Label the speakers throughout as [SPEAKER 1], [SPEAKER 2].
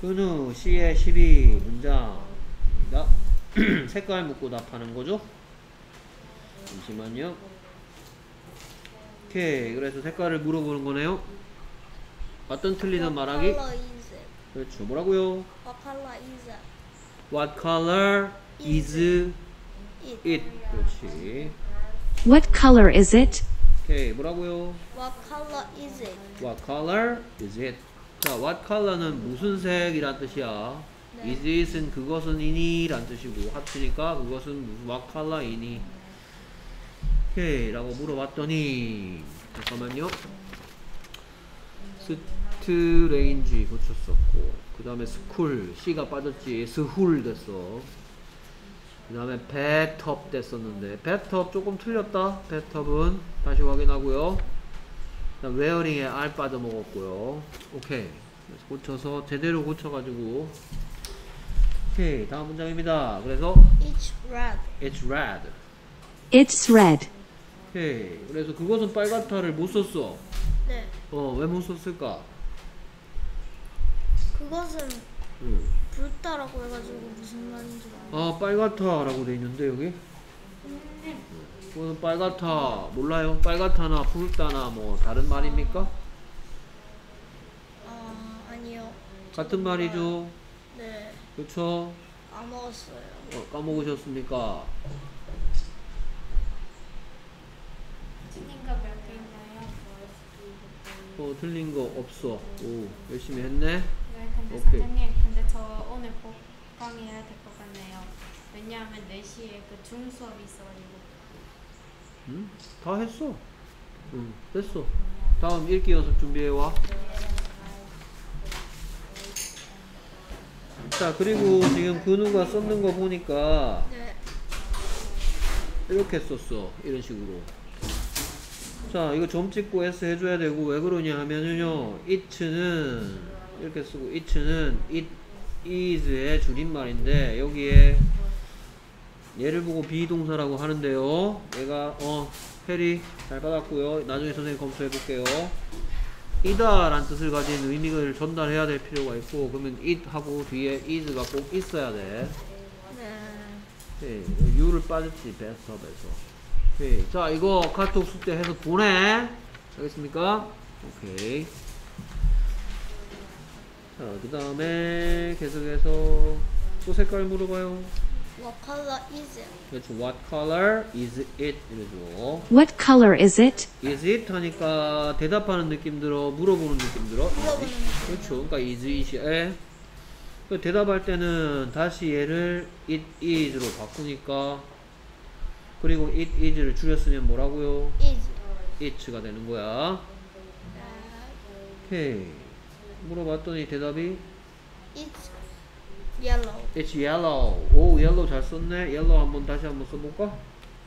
[SPEAKER 1] 근우 C의 12 문장입니다. 색깔 묻고 답하는 거죠. 잠시만요. 오케이. 그래서 색깔을 물어보는 거네요. 어떤 틀리는 말하기?
[SPEAKER 2] What color is it?
[SPEAKER 1] 그렇죠. 뭐라고요?
[SPEAKER 2] What color is it?
[SPEAKER 1] What color is
[SPEAKER 2] It.
[SPEAKER 1] it? 그렇지.
[SPEAKER 3] What color is it?
[SPEAKER 1] 오케이. 뭐라고요?
[SPEAKER 2] What color is it?
[SPEAKER 1] What color is it? 자, what color는 무슨 색이란 뜻이야?
[SPEAKER 2] 네.
[SPEAKER 1] is it은 그것은 이니 란 뜻이고 합치니까 그것은 무슨 what color이니? 오케이 라고 물어봤더니 잠깐만요. 스트레인지 고쳤었고 그 다음에 스쿨 C가 빠졌지 스훌 됐어. 그 다음에 배텁 됐었는데 배텁 조금 틀렸다. 배텁은 다시 확인하고요. 그다음 웨어링에 R 빠져먹었고요. 오케이. 그래서 고쳐서 제대로 고쳐가지고 오케이 다음 문장입니다. 그래서
[SPEAKER 2] It's red.
[SPEAKER 1] It's red.
[SPEAKER 3] It's red.
[SPEAKER 1] 오케이. 그래서 그것은 빨갛다를 못 썼어.
[SPEAKER 2] 네.
[SPEAKER 1] 왜 못 썼을까?
[SPEAKER 2] 그것은
[SPEAKER 1] 응.
[SPEAKER 2] 붉다라고 해가지고 무슨 말인지 모르겠어요.
[SPEAKER 1] 빨갛다라고 돼 있는데 여기 그것은 빨갛다 몰라요? 빨갛다나 붉다나 뭐 다른 말입니까?
[SPEAKER 2] 아니요.
[SPEAKER 1] 같은 말이죠.
[SPEAKER 2] 네.
[SPEAKER 1] 그렇죠?
[SPEAKER 2] 까먹었어요.
[SPEAKER 1] 까먹으셨습니까?
[SPEAKER 4] 틀린 거 몇 개 있나요?
[SPEAKER 1] 틀린 거 없어. 오, 열심히 했네.
[SPEAKER 4] 네, 근데
[SPEAKER 1] 오케이.
[SPEAKER 4] 선생님, 근데 저 오늘 복강해야 될 것 같네요. 왜냐하면 4시에 그 중수업이 있어가지고.
[SPEAKER 1] 응? 다 했어. 응, 됐어. 다음 읽기 연습 준비해와. 자, 그리고 지금 근우가 썼는 거 보니까
[SPEAKER 2] 네.
[SPEAKER 1] 이렇게 썼어. 이런 식으로. 자, 이거 점 찍고 S 해줘야 되고, 왜 그러냐 하면은요, it는, 이렇게 쓰고, it는 it is의 줄임말인데, 여기에 얘를 보고 비동사라고 하는데요. 얘가, 해리 잘 받았고요. 나중에 선생님 검토해 볼게요. 이다 라는 뜻을 가진 의미를 전달해야 될 필요가 있고, 그러면 it 하고 뒤에 is가 꼭 있어야 돼.
[SPEAKER 2] 네.
[SPEAKER 1] U를 빠졌지, 베스트업에서. 오케이. 자, 이거 카톡 숙제 해서 보내. 알겠습니까? 오케이. 자, 그 다음에 계속해서 또 색깔 물어봐요.
[SPEAKER 2] What color is it?
[SPEAKER 1] 그렇죠. What color is it? 이러죠.
[SPEAKER 3] What color is it?
[SPEAKER 1] Is it? 하니까 대답하는 느낌 들어, 물어보는 느낌 들어.
[SPEAKER 2] 물어보는 느낌.
[SPEAKER 1] 그렇죠. 그러니까 is it이 대답할 때는 다시 얘를 it is로 바꾸니까 그리고 it is를 줄였으면 뭐라고요?
[SPEAKER 2] Is.
[SPEAKER 1] it가 되는 거야. 오케이. 물어봤더니 대답이
[SPEAKER 2] It's yellow.
[SPEAKER 1] It's yellow. 오, yellow 잘 썼네. yellow 한번 다시 한번 써볼까?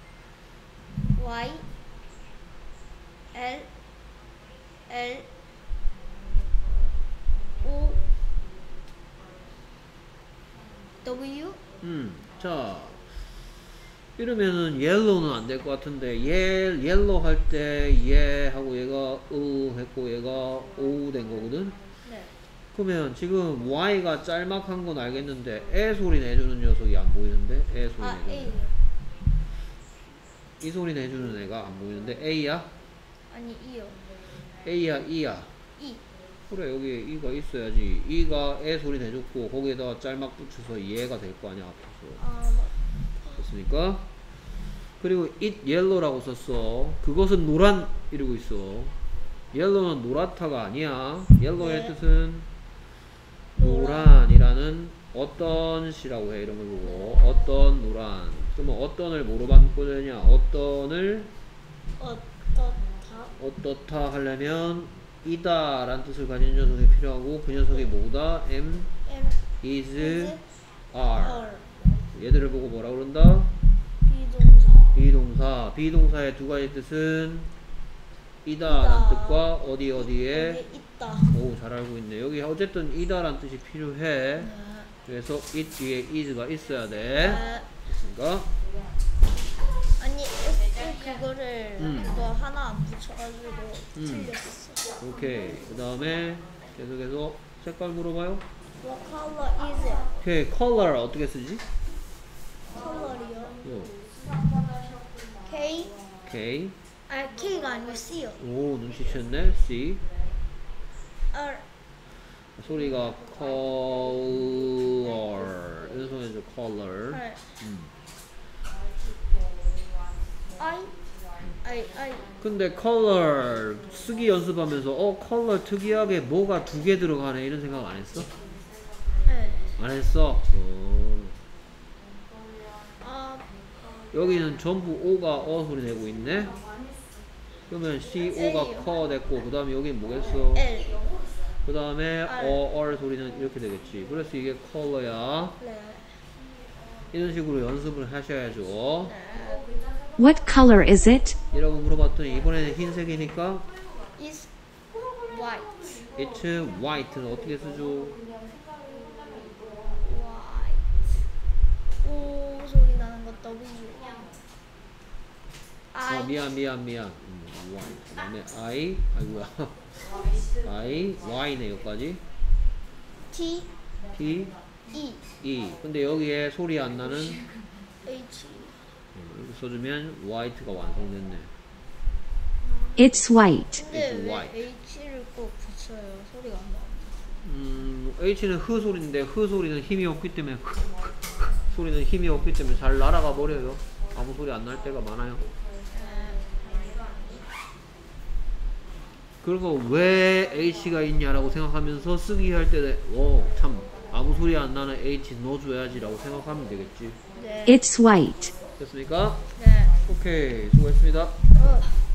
[SPEAKER 2] Y L L O W.
[SPEAKER 1] 자, 이러면은 yellow는 안 될 것 같은데 yellow 할 때 얘 하고 얘가 했고 얘가 o 된 거거든.
[SPEAKER 2] 네.
[SPEAKER 1] 그러면 지금 y가 짤막한 건 알겠는데 애 소리 내주는 녀석이 안 보이는데 애 소리 내주는
[SPEAKER 2] A.
[SPEAKER 1] 이 소리 내주는 애가 안 보이는데 A야?
[SPEAKER 2] 아니 E요.
[SPEAKER 1] A야 E야?
[SPEAKER 2] E.
[SPEAKER 1] 그래 여기 E가 있어야지. E가 애 소리 내줬고 거기에다가 짤막 붙여서 얘가 될 거 아니야 앞에서. 됐습니까? 그리고 it yellow라고 썼어. 그것은 노란 이러고 있어. yellow는 노랗다가 아니야. yellow의
[SPEAKER 2] 네.
[SPEAKER 1] 뜻은 노란이라는 어떤 시라고 해. 이런 걸 보고 어떤 노란. 그러면 어떤을 뭐로 바꾸느냐? 어떤을 어떻다 하려면 이다 라는 뜻을 가진 녀석이 필요하고 그 녀석이 뭐다? am, is, are. 얘들을 보고 뭐라 그런다?
[SPEAKER 2] 비동사.
[SPEAKER 1] 비동사. 비동사의 두 가지 뜻은 이다라는 뜻과 어디에
[SPEAKER 2] 여기 있다.
[SPEAKER 1] 오, 잘 알고 있네. 여기 어쨌든 이다라는 뜻이 필요해.
[SPEAKER 2] 네.
[SPEAKER 1] 그래서 it 뒤에 is가 있어야 돼.
[SPEAKER 2] 네.
[SPEAKER 1] 됐습니까?
[SPEAKER 2] 아니 S 그거를 그거 하나 안 붙여가지고 틀렸어.
[SPEAKER 1] 오케이. 그 다음에 계속해서 색깔 물어봐요.
[SPEAKER 2] What color is it?
[SPEAKER 1] 오케이, color 어떻게 쓰지?
[SPEAKER 2] 컬러리요.
[SPEAKER 1] 요.
[SPEAKER 2] K?
[SPEAKER 1] K.
[SPEAKER 2] 아 K가 아니고 C요.
[SPEAKER 1] 오, 눈치챘네. C.
[SPEAKER 2] R.
[SPEAKER 1] 소리가 color. 이런 소리죠, color.
[SPEAKER 2] R.
[SPEAKER 1] 음.
[SPEAKER 2] I.
[SPEAKER 1] 근데 color 쓰기 연습하면서 color 특이하게 뭐가 두 개 들어가네 이런 생각 안 했어?
[SPEAKER 2] 네.
[SPEAKER 1] 안 했어?
[SPEAKER 2] 아,
[SPEAKER 1] 여기는 전부 O가 소리 내고 있네? 그러면 CO가
[SPEAKER 2] L이요.
[SPEAKER 1] 커 됐고 그 다음에 여긴 뭐겠어?
[SPEAKER 2] L.
[SPEAKER 1] 그 다음에
[SPEAKER 2] R.
[SPEAKER 1] R 소리는 이렇게 되겠지. 그래서 이게 컬러야.
[SPEAKER 2] 네.
[SPEAKER 1] 이런 식으로 연습을 하셔야죠.
[SPEAKER 2] 네.
[SPEAKER 3] What color is it?
[SPEAKER 1] 이라고 물어봤더니 이번에는 흰색이니까
[SPEAKER 2] Is white.
[SPEAKER 1] It's white는 어떻게 쓰죠?
[SPEAKER 2] White. 오 소리 나는 거 W. I.
[SPEAKER 1] 미안. white. 그 다음에 아이고야. Y네 여기까지.
[SPEAKER 2] T.
[SPEAKER 1] T,
[SPEAKER 2] E.
[SPEAKER 1] E. 근데 여기에 소리 안 나는
[SPEAKER 2] H.
[SPEAKER 1] 이렇게 써주면 white가 완성됐네.
[SPEAKER 3] It's white.
[SPEAKER 2] 근데
[SPEAKER 1] It's
[SPEAKER 2] 왜
[SPEAKER 1] white.
[SPEAKER 2] H를 꼭 붙여요? 소리가 안 나.
[SPEAKER 1] H는 흐 소리인데 흐 소리는 힘이 없기 때문에 소리는 힘이 없기 때문에 잘 날아가 버려요. 아무 소리 안 날 때가 많아요. 그리고 왜 H가 있냐라고 생각하면서 쓰기 할 때 참 아무 소리 안 나는 H 넣어줘야지 라고 생각하면 되겠지.
[SPEAKER 2] 네.
[SPEAKER 3] It's white.
[SPEAKER 1] 됐습니까?
[SPEAKER 2] 네.
[SPEAKER 1] 오케이, 수고했습니다.